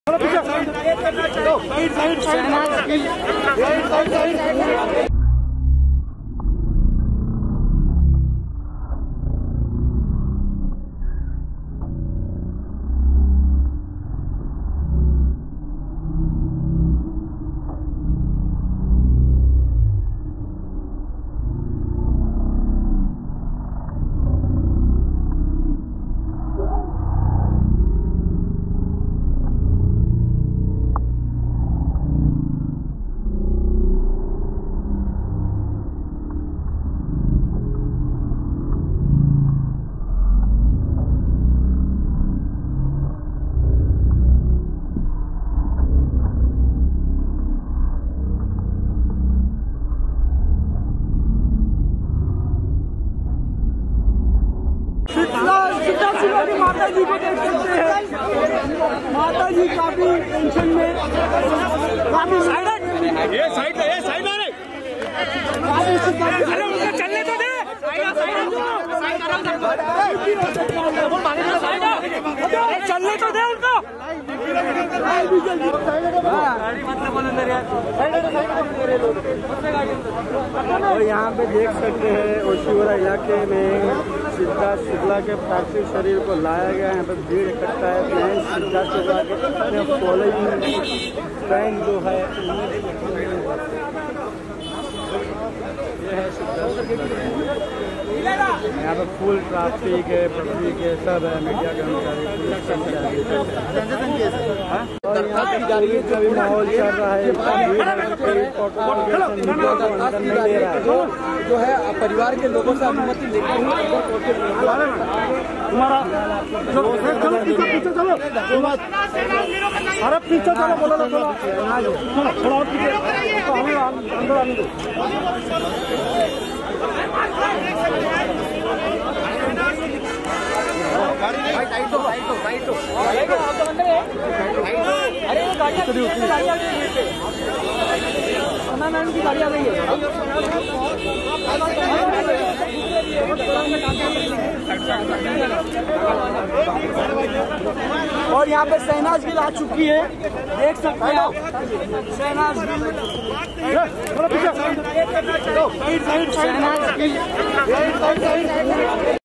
माता जी को देख सकते हैं। माता जी काफी टेंशन में, काफी साइड आ रहे, चलने तो दे, चलने तो दे उनको। और यहाँ पे देख सकते हैं ओशिवरा इलाके में सिद्धार्थ शुक्ला के पार्थिव शरीर को लाया गया। यहाँ पे भीड़ इकट्ठा है। सिद्धार्थ शुक्ला के फॉलोइंग फैन जो है ये है सिद्धार्थ शुक्ला। यहाँ पे फुल ट्रैफिक है, पब्लिक है, सब है, मीडिया कर्मचारी माहौल चल रहा है। जो है परिवार के लोगों से अनुमति लेकर अरे पीछे चलो, बोलो थोड़ा अंदर आने दो। गाड़ी आ गई है। और यहाँ पे शहनाज गिल आ चुकी है, देख सकते हैं आप। शहनाज गिल